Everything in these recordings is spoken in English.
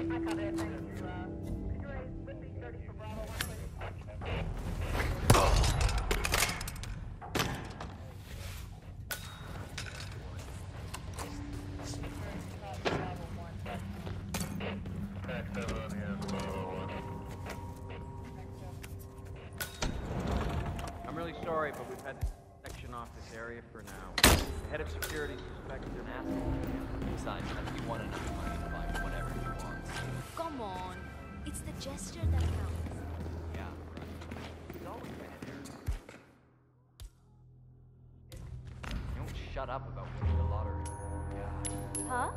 I'm really sorry, but we've had to section off this area for now. The head of security suspects an asshole. Besides, he wanted enough money to buy whatever he wants. Come on. It's the gesture that counts. Yeah, right. He's always been in there. You don't shut up about winning the lottery. Yeah. Huh?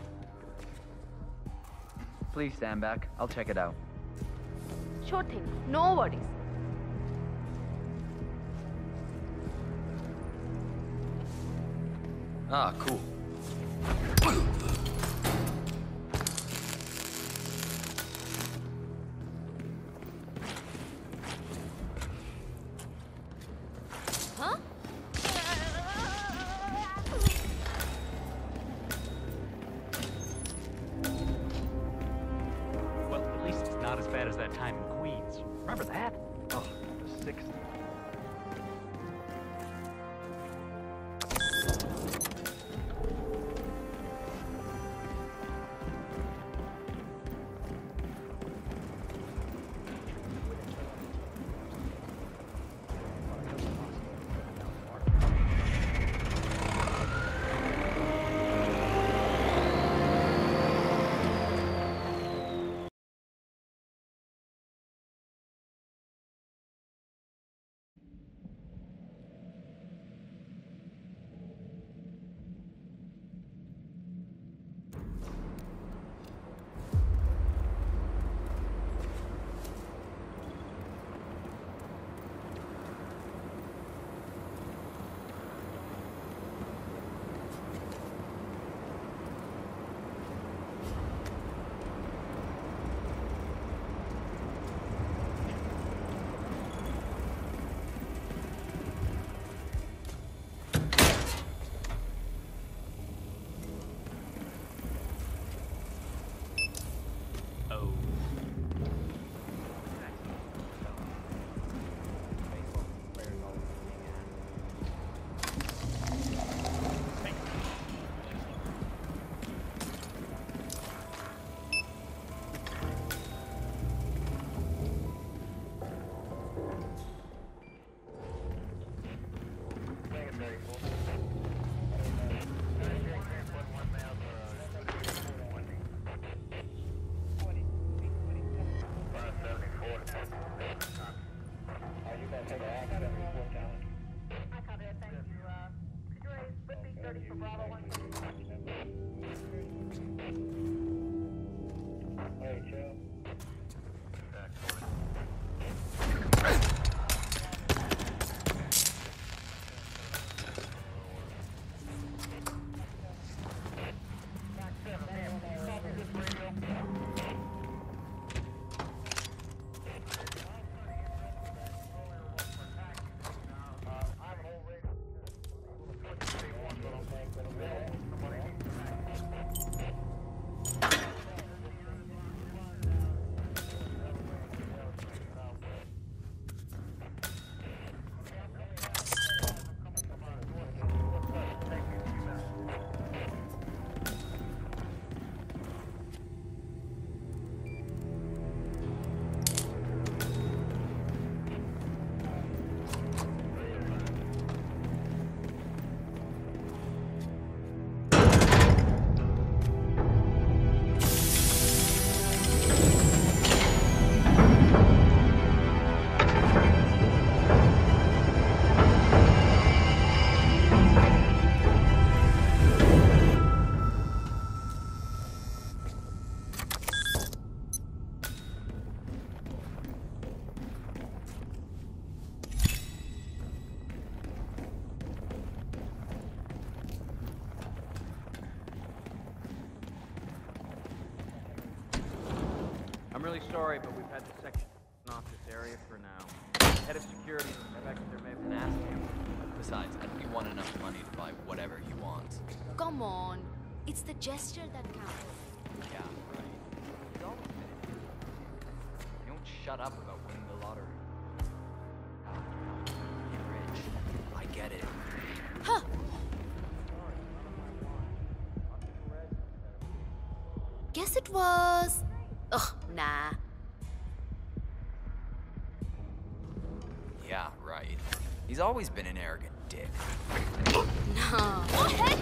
Please stand back. I'll check it out. Sure thing. No worries. Ah, cool. Huh? Well, at least it's not as bad as that time in Queens. Remember that? Oh, the 60s. Oh. I'm really sorry, but we've had to section off this area for now. Head of security suspects there may have been an asshole. Besides, he wanted enough money to buy whatever he wants. Come on. It's the gesture that counts. Yeah, right. He's always been in here. You don't shut up about winning the lottery. Get rich. I get it. Huh. Guess it was... Ugh, nah. Yeah, right. He's always been an arrogant dick. No. What?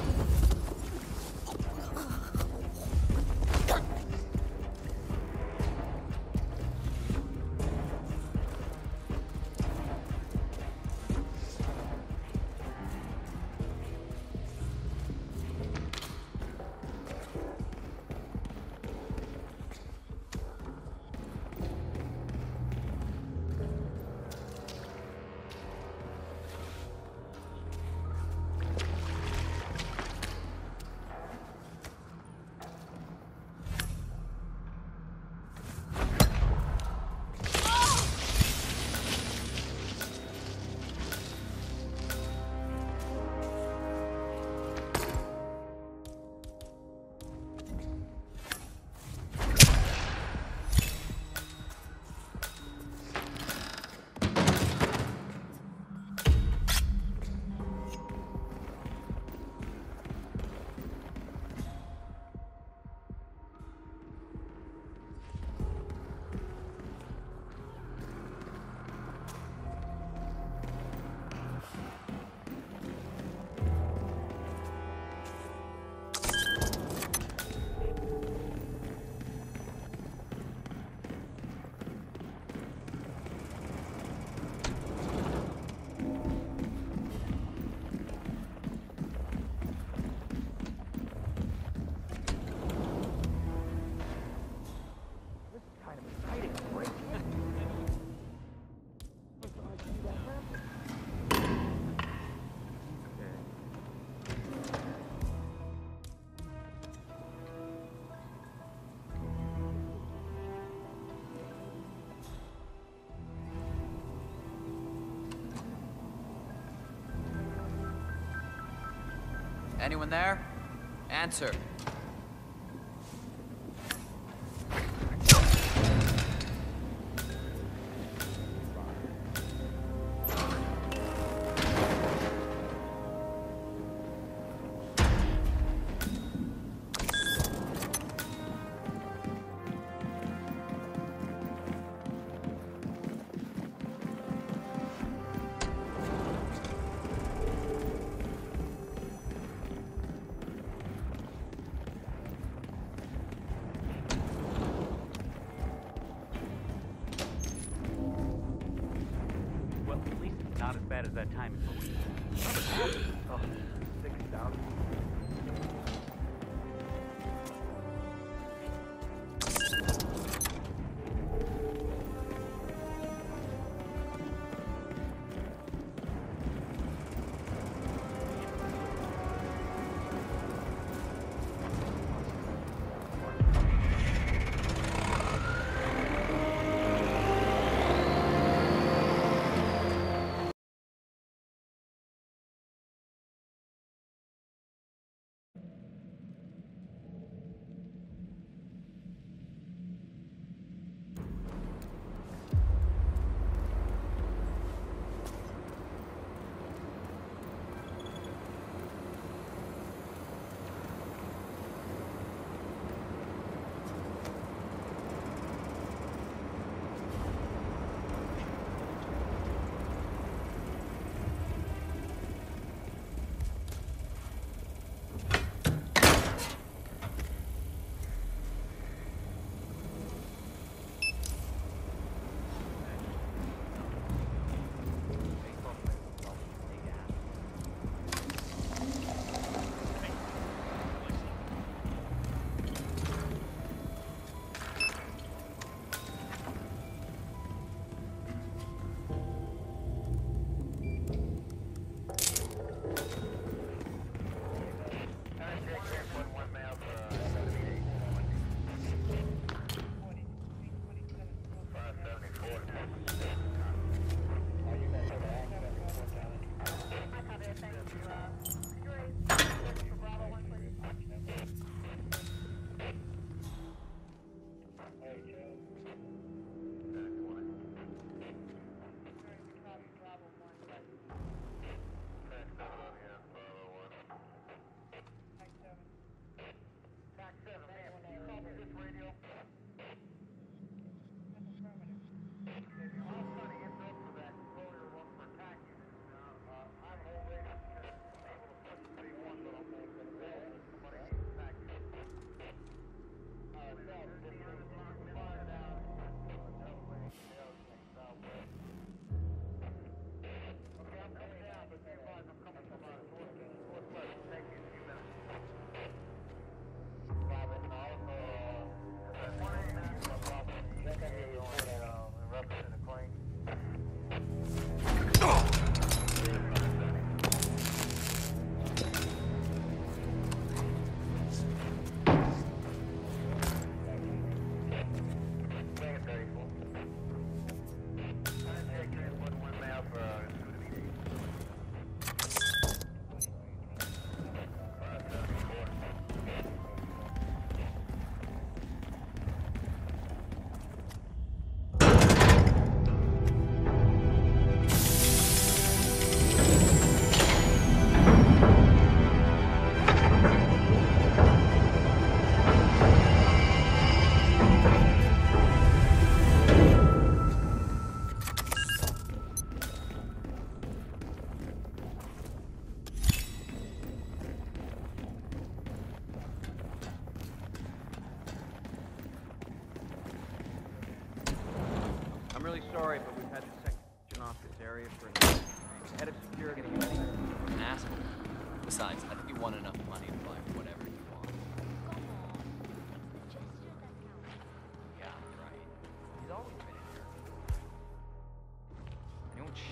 Anyone there? Answer. Well, at least it's not as bad as that time in Queens. Oh, 6,000.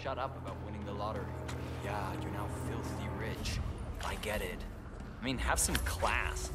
shut up about winning the lottery. Yeah, you're now filthy rich. I get it. I mean, have some class.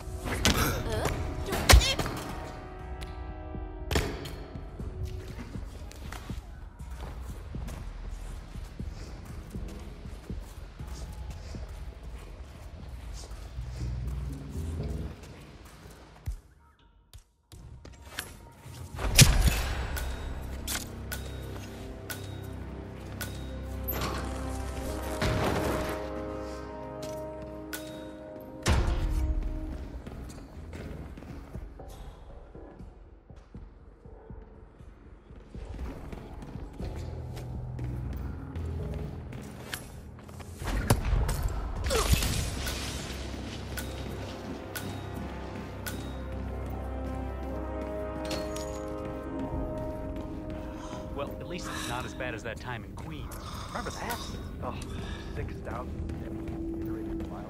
Well, at least it's not as bad as that time in Queens. Remember that? Oh, 6,000 iterated files.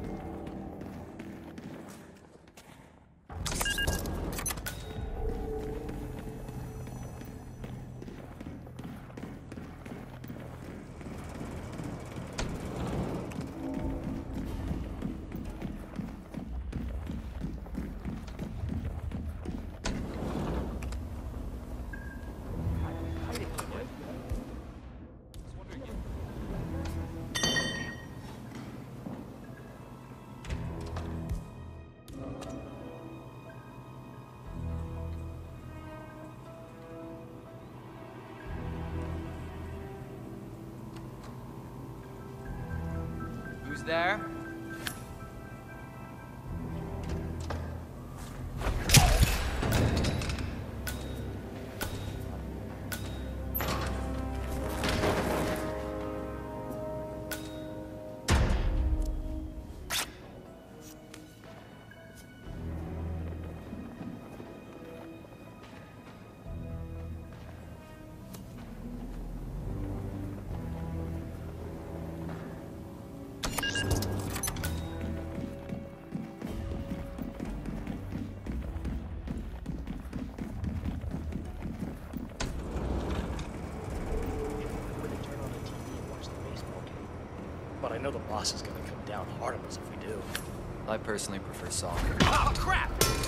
Who's there? But I know the boss is gonna come down hard on us if we do. I personally prefer soccer. Oh, crap!